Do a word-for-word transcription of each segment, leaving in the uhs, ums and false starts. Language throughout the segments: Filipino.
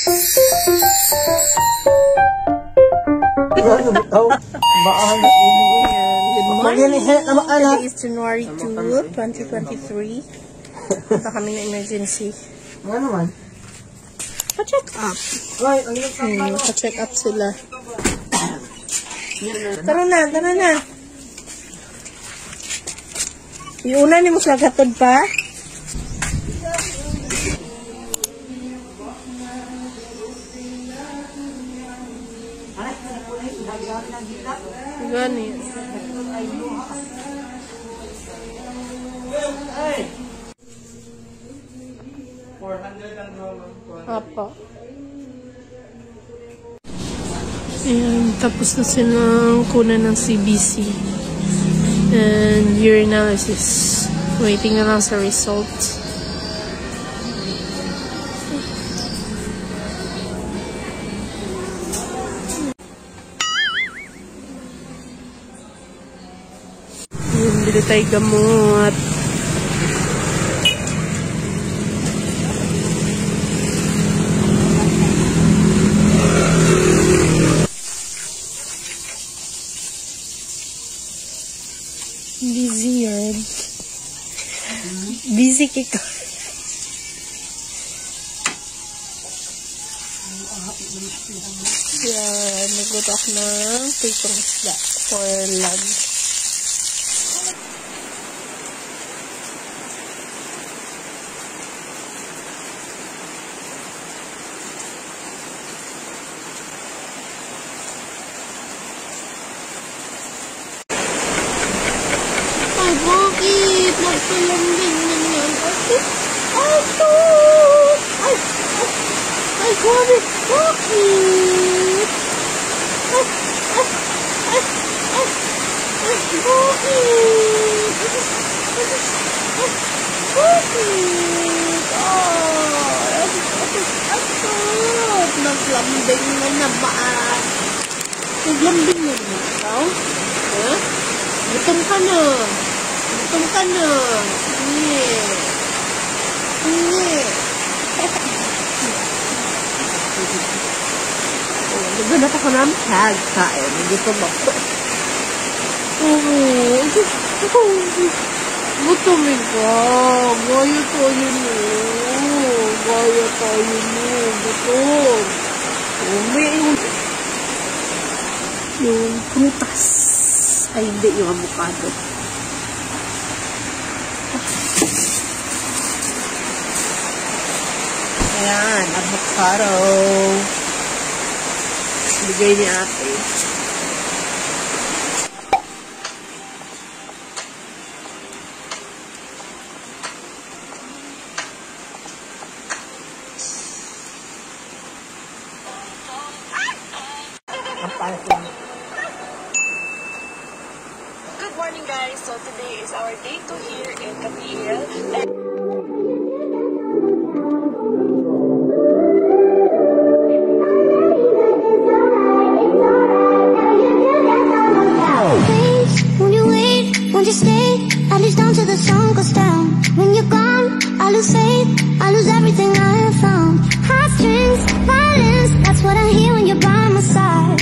Today is January second, twenty twenty-three. Punta kami na emergency. Ano man? Pa-check up. Hmm, pa-check up sila. Tara na, tara na. Yung una ni mo sa gatod pa. Gani. Apa? Ayan, tapos na silang kunan ng C B C and urinalysis. Waiting na lang sa results. Ayan, bili tayo gamot. Busy yun. Busy kiko. Yan, nagluto ako ng pitong isda for lunch. Ay, bakit? Nagpalambing na yan. Ay, ito! Ay, ay, ay, grabe! Bakit? Ay, ay, ay, ay, ay, bakit? Ay, bakit? Ay, ito! Naglambing na naman. Naglambing na naman ikaw? Ha? Gutom ka na. Gutom ka na. Hindi. Hindi. Oh, naghanap ako ng pagkain. Gutom ako. Oo. Gutomin ka. Gaya tayo mo. Gaya tayo mo. Gutom. Oh, may yung yung prutas. Ay, hindi. Yung avocado. Ayan, avocado. Bigay ni ate. Ang pala. Good morning, guys. So today is our day two here in Capiel. And won't you wait? Won't you stay? At least down till the sun goes down. When you're gone, I lose faith. I lose everything I have found. Heartstrings, violence. That's what I hear when you're by my side.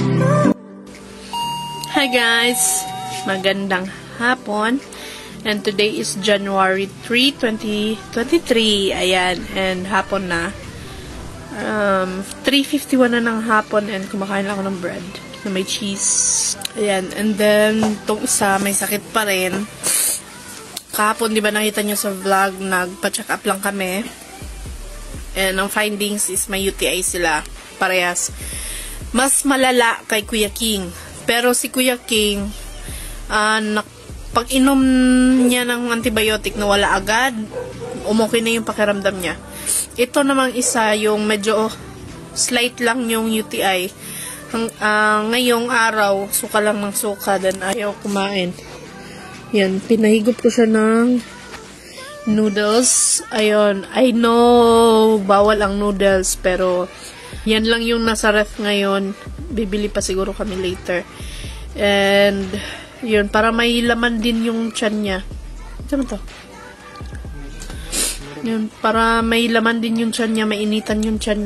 Hi guys! Magandang hapon. And today is January third, twenty twenty-three. Ayan. And hapon na. Um, three fifty-one na ng hapon and kumakain lang ako ng bread na may cheese. Ayan. And then, itong isa, may sakit pa rin. Kahapon, di ba nakita nyo sa vlog, nagpa-check up lang kami. And ang findings is may U T I sila. Parehas. Mas malala kay Kuya King. Pero si Kuya King, uh, pag inom niya ng antibiotic na wala agad, umokay na yung pakiramdam niya. Ito namang isa, yung medyo slight lang yung U T I. Hang, uh, ngayong araw, suka lang ng suka, then ayaw kumain. Yan, pinahigop ko siya ng noodles. Ayun, I know, bawal ang noodles, pero yan lang yung nasa ref ngayon. Bibili pa siguro kami later. And, yun, para may laman din yung tiyan niya. Saan to? Yun, para may laman din yung tiyan niya, mainitan yung tiyan niya.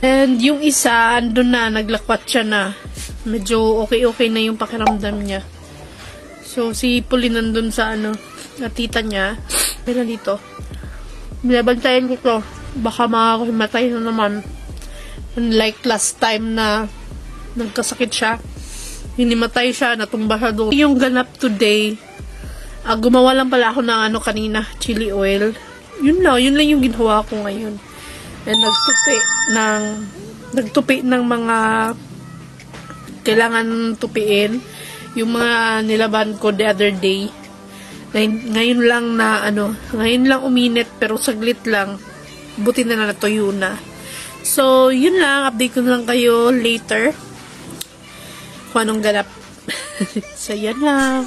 And yung isa, andun na, naglakwat siya na. Medyo okay-okay na yung pakiramdam niya. So, si Pauline nandun sa ano, na tita niya. Pero dito, binabantayan ko to. Baka makahimatay na naman. Unlike last time na nagkasakit siya. Hinimatay siya, natumba siya doon. Yung ganap today, uh, gumawa lang pala ako ng ano kanina, chili oil. Yun lang, yun lang yung ginawa ko ngayon. And nagtupi ng, nagtupi ng mga kailangan tupiin. Yung mga nilaban ko the other day. Ngayon lang na, ano, ngayon lang uminit, pero saglit lang. Buti na na natuyo na. So, yun lang. Update ko na lang kayo later. Kung anong ganap. So, yan lang.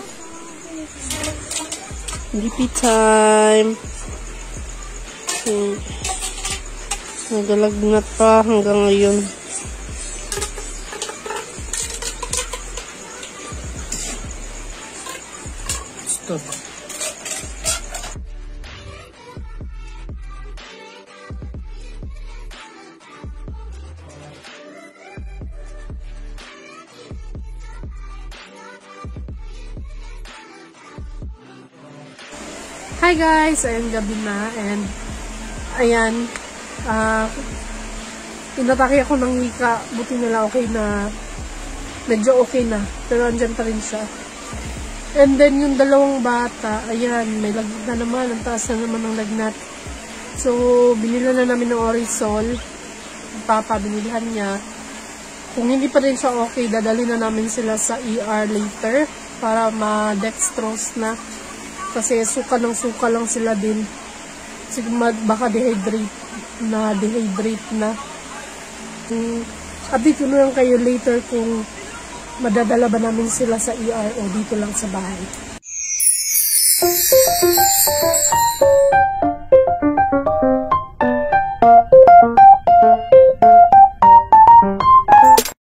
Lipi time. Hmm. Nagalagnat pa hanggang ngayon. Stop. Hi guys! Ayan, gabi na. And, ayan, uh, inatake ako ng hika. Buti na lang okay na, medyo okay na. Pero andyan pa rin siya. And then, yung dalawang bata, ayan, may lagnat na naman. Ang taas na naman ng lagnat. So, binila na namin ng Orisol. Papa, binilihan niya. Kung hindi pa rin siya okay, dadali na namin sila sa E R later para ma-dextrose na. Kasi suka ng suka lang sila din. Siguro baka dehydrate na, dehydrate na. Um, update ko na lang kayo later kung madadala ba namin sila sa E R o dito lang sa bahay.